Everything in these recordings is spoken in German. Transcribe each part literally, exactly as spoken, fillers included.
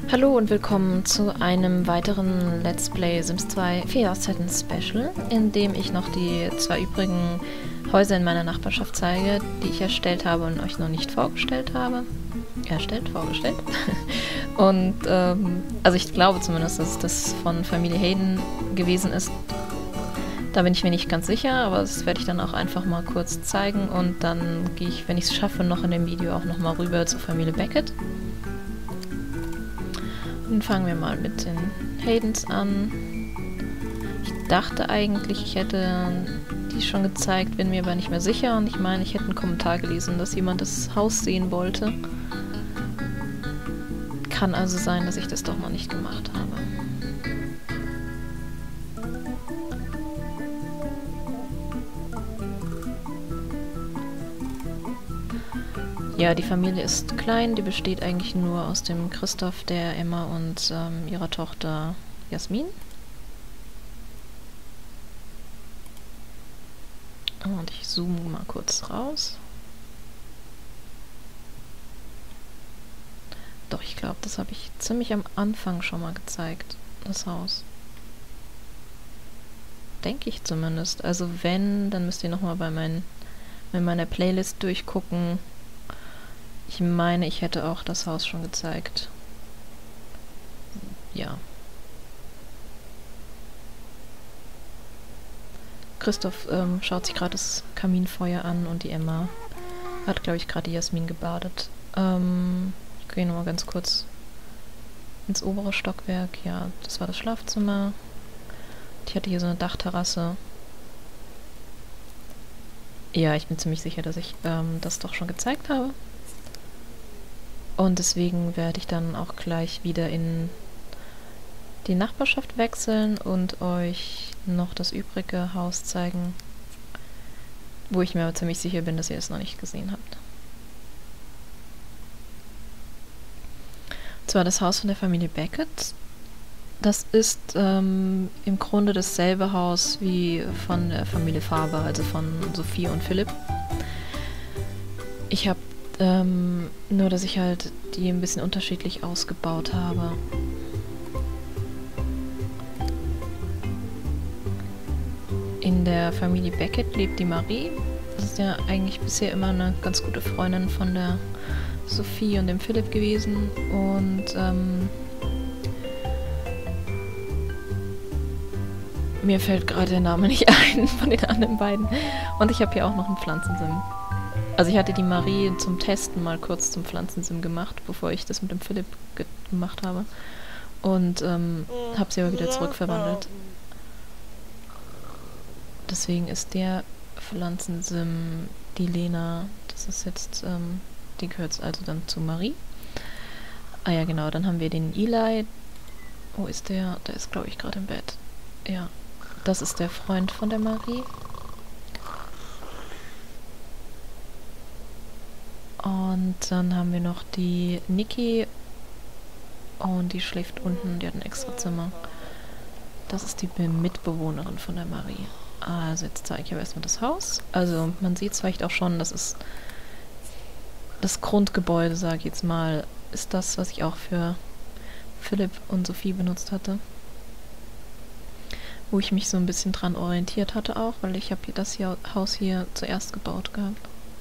Hallo und willkommen zu einem weiteren Let's Play Sims zwei vier Jahreszeiten Special, in dem ich noch die zwei übrigen Häuser in meiner Nachbarschaft zeige, die ich erstellt habe und euch noch nicht vorgestellt habe. Erstellt, vorgestellt. Und, ähm, also ich glaube zumindest, dass das von Familie Hayden gewesen ist. Da bin ich mir nicht ganz sicher, aber das werde ich dann auch einfach mal kurz zeigen und dann gehe ich, wenn ich es schaffe, noch in dem Video auch nochmal rüber zur Familie Beckett. Dann fangen wir mal mit den Haydens an. Ich dachte eigentlich, ich hätte die schon gezeigt, bin mir aber nicht mehr sicher. Und ich meine, ich hätte einen Kommentar gelesen, dass jemand das Haus sehen wollte. Kann also sein, dass ich das doch noch nicht gemacht habe. Ja, die Familie ist klein, die besteht eigentlich nur aus dem Christoph, der Emma und ähm, ihrer Tochter Jasmin. Und ich zoome mal kurz raus. Doch, ich glaube, das habe ich ziemlich am Anfang schon mal gezeigt, das Haus. Denke ich zumindest. Also wenn, dann müsst ihr nochmal bei, mein, bei meiner Playlist durchgucken. Ich meine, ich hätte auch das Haus schon gezeigt. Ja. Christoph ähm, schaut sich gerade das Kaminfeuer an und die Emma hat, glaube ich, gerade die Jasmin gebadet. Ähm, ich gehe nochmal ganz kurz ins obere Stockwerk. Ja, das war das Schlafzimmer. Ich hatte hier so eine Dachterrasse. Ja, ich bin ziemlich sicher, dass ich ähm, das doch schon gezeigt habe. Und deswegen werde ich dann auch gleich wieder in die Nachbarschaft wechseln und euch noch das übrige Haus zeigen, wo ich mir aber ziemlich sicher bin, dass ihr es noch nicht gesehen habt. Und zwar das Haus von der Familie Beckett. Das ist ähm, im Grunde dasselbe Haus wie von der Familie Faber, also von Sophie und Philipp. Ich habe Ähm, nur, dass ich halt die ein bisschen unterschiedlich ausgebaut habe. In der Familie Beckett lebt die Marie. Das ist ja eigentlich bisher immer eine ganz gute Freundin von der Sophie und dem Philipp gewesen. Und ähm, mir fällt gerade der Name nicht ein von den anderen beiden. Und ich habe hier auch noch einen Pflanzensim. Also ich hatte die Marie zum Testen mal kurz zum Pflanzensim gemacht, bevor ich das mit dem Philipp ge gemacht habe. Und ähm, habe sie aber wieder zurückverwandelt. Deswegen ist der Pflanzensim die Lena. Das ist jetzt, ähm, die gehört also dann zu Marie. Ah ja, genau, dann haben wir den Eli. Wo ist der? Der ist, glaube ich, gerade im Bett. Ja, das ist der Freund von der Marie. Und dann haben wir noch die Niki. Und die schläft unten, die hat ein extra Zimmer. Das ist die Mitbewohnerin von der Marie. Also jetzt zeige ich aber erstmal das Haus. Also man sieht es vielleicht auch schon, das ist das Grundgebäude, sage ich jetzt mal, ist das, was ich auch für Philipp und Sophie benutzt hatte. Wo ich mich so ein bisschen dran orientiert hatte auch, weil ich habe das hier, Haus hier zuerst gebaut gehabt.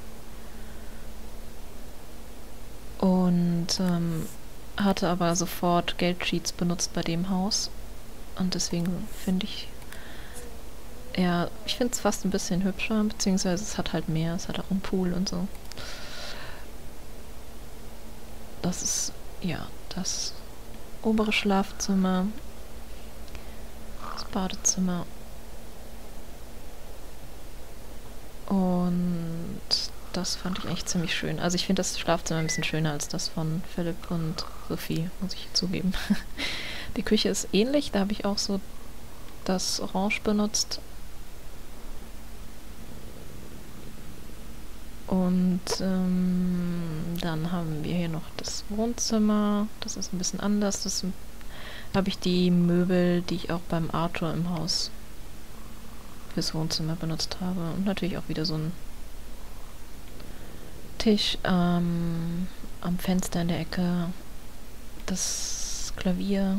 Und ähm, hatte aber sofort Geldsheets benutzt bei dem Haus. Und deswegen finde ich, ja, ich finde es fast ein bisschen hübscher, beziehungsweise es hat halt mehr, es hat auch einen Pool und so. Das ist, ja, das obere Schlafzimmer, das Badezimmer. Und das fand ich eigentlich ziemlich schön. Also ich finde das Schlafzimmer ein bisschen schöner als das von Philipp und Sophie, muss ich zugeben. Die Küche ist ähnlich, da habe ich auch so das Orange benutzt. Und ähm, dann haben wir hier noch das Wohnzimmer. Das ist ein bisschen anders. Das habe ich die Möbel, die ich auch beim Arthur im Haus fürs Wohnzimmer benutzt habe. Und natürlich auch wieder so ein Tisch ähm, am Fenster in der Ecke. Das Klavier.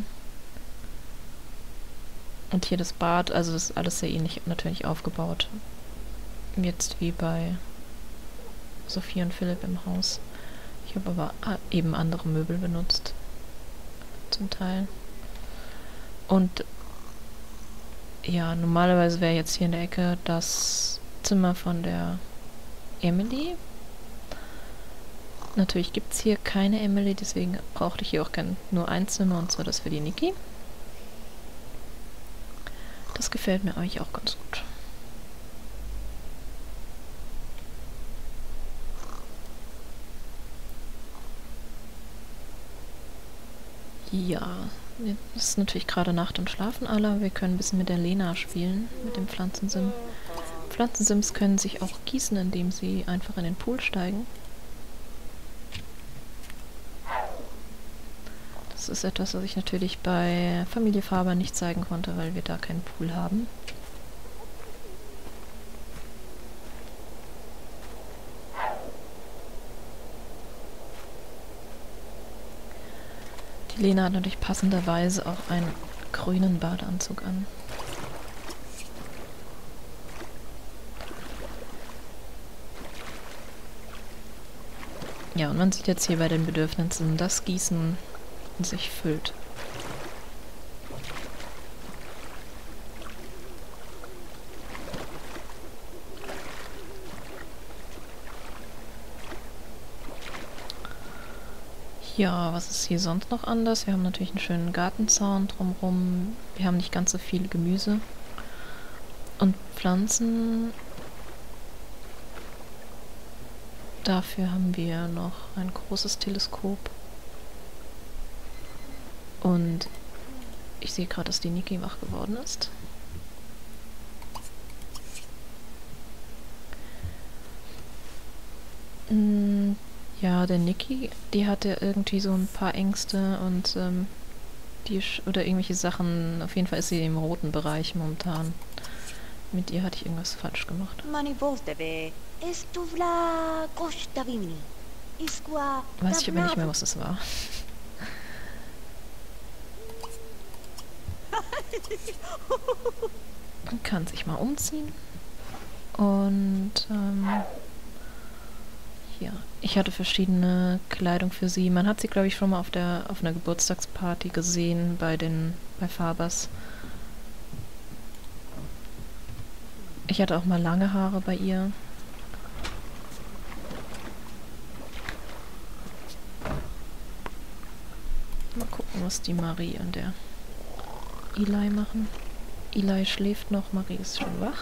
Und hier das Bad, also das ist alles sehr ähnlich natürlich aufgebaut. Jetzt wie bei Sophie und Philipp im Haus. Ich habe aber eben andere Möbel benutzt. Zum Teil. Und ja, normalerweise wäre jetzt hier in der Ecke das Zimmer von der Emily. Natürlich gibt es hier keine Emily, deswegen brauchte ich hier auch kein, nur ein Zimmer, und zwar das für die Niki. Das gefällt mir eigentlich auch ganz gut. Ja, es ist natürlich gerade Nacht und schlafen alle. Wir können ein bisschen mit der Lena spielen, mit dem Pflanzensim. Pflanzensims können sich auch gießen, indem sie einfach in den Pool steigen. Das ist etwas, was ich natürlich bei Familie Faber nicht zeigen konnte, weil wir da keinen Pool haben. Die Lena hat natürlich passenderweise auch einen grünen Badeanzug an. Ja, und man sieht jetzt hier bei den Bedürfnissen, dass Gießen sich füllt. Ja, was ist hier sonst noch anders? Wir haben natürlich einen schönen Gartenzaun drumherum. Wir haben nicht ganz so viel Gemüse. Und Pflanzen. Dafür haben wir noch ein großes Teleskop. Und ich sehe gerade, dass die Niki wach geworden ist. Mm, ja, der Niki, die hatte irgendwie so ein paar Ängste und ähm, die oder irgendwelche Sachen. Auf jeden Fall ist sie im roten Bereich momentan. Mit ihr hatte ich irgendwas falsch gemacht. Weiß ich aber nicht mehr, was es war. Man kann sich mal umziehen. Und ähm, ja, ich hatte verschiedene Kleidung für sie. Man hat sie, glaube ich, schon mal auf der auf einer Geburtstagsparty gesehen bei den bei Fabers. Ich hatte auch mal lange Haare bei ihr. Mal gucken, was die Marie und der Eli machen. Eli schläft noch, Marie ist schon wach.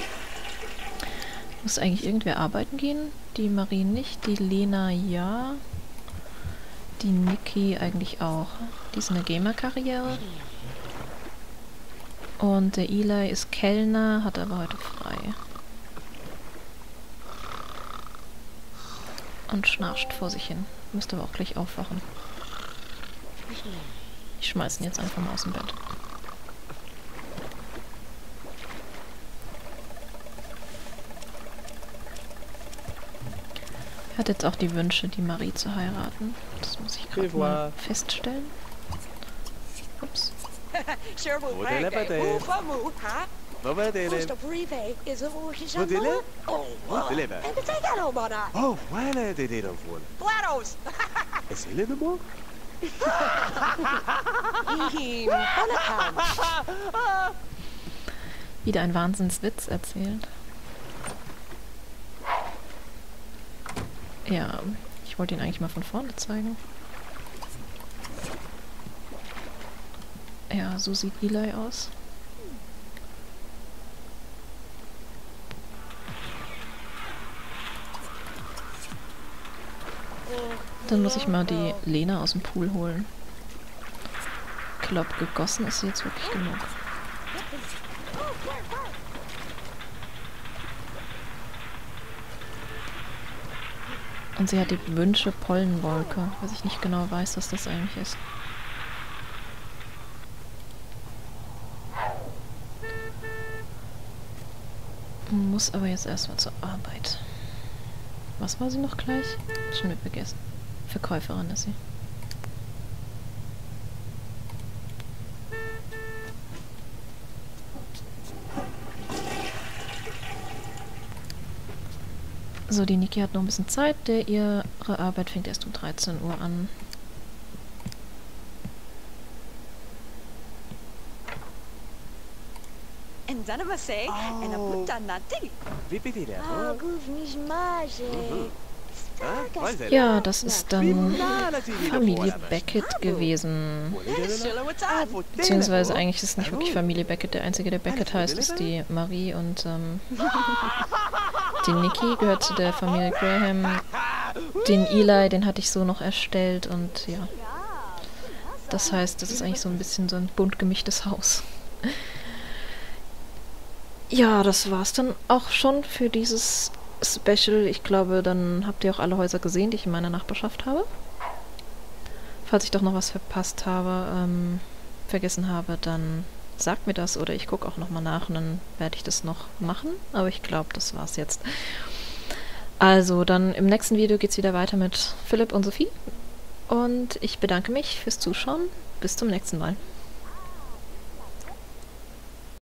Muss eigentlich irgendwer arbeiten gehen? Die Marie nicht, die Lena ja. Die Niki eigentlich auch. Die ist eine Gamer-Karriere. Und der Eli ist Kellner, hat aber heute frei. Und schnarcht vor sich hin. Müsste aber auch gleich aufwachen. Ich schmeiß ihn jetzt einfach mal aus dem Bett. Er hat jetzt auch die Wünsche, die Marie zu heiraten. Das muss ich gerade mal feststellen. Ups. Wieder ein Wahnsinnswitz erzählt. Ja, ich wollte ihn eigentlich mal von vorne zeigen. Ja, so sieht Eli aus. Dann muss ich mal die Lena aus dem Pool holen. Ich glaube, gegossen ist sie jetzt wirklich genug. Und sie hat die Wünsche Pollenwolke, was ich nicht genau weiß, was das eigentlich ist. Muss aber jetzt erstmal zur Arbeit. Was war sie noch gleich? Schon wieder vergessen. Verkäuferin ist sie. So, die Niki hat noch ein bisschen Zeit. Der, ihre Arbeit fängt erst um dreizehn Uhr an. Ja, das ist dann Familie Beckett gewesen. Beziehungsweise eigentlich ist es nicht wirklich Familie Beckett. Der einzige, der Beckett heißt, ist die Marie und ähm, die Niki gehört zu der Familie Graham. Den Eli, den hatte ich so noch erstellt und ja. Das heißt, das ist eigentlich so ein bisschen so ein bunt gemischtes Haus. Ja, das war's dann auch schon für dieses Special. Ich glaube, dann habt ihr auch alle Häuser gesehen, die ich in meiner Nachbarschaft habe. Falls ich doch noch was verpasst habe, ähm, vergessen habe, dann sagt mir das oder ich gucke auch nochmal nach und dann werde ich das noch machen. Aber ich glaube, das war's jetzt. Also, dann im nächsten Video geht's wieder weiter mit Philipp und Sophie. Und ich bedanke mich fürs Zuschauen. Bis zum nächsten Mal.